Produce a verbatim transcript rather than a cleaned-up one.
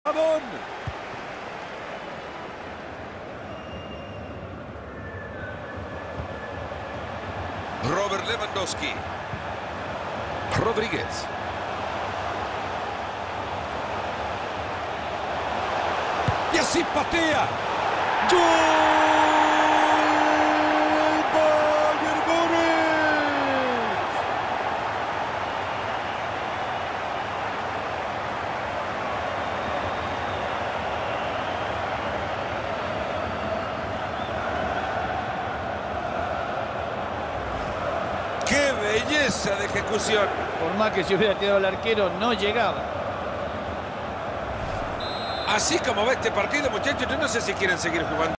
Robert Lewandowski. Rodríguez. Y así patea. ¡Gol! ¡Bayern Múnich! ¡Qué belleza de ejecución! Por más que se hubiera tirado al arquero, no llegaba. Así como va este partido, muchachos, yo no sé si quieren seguir jugando.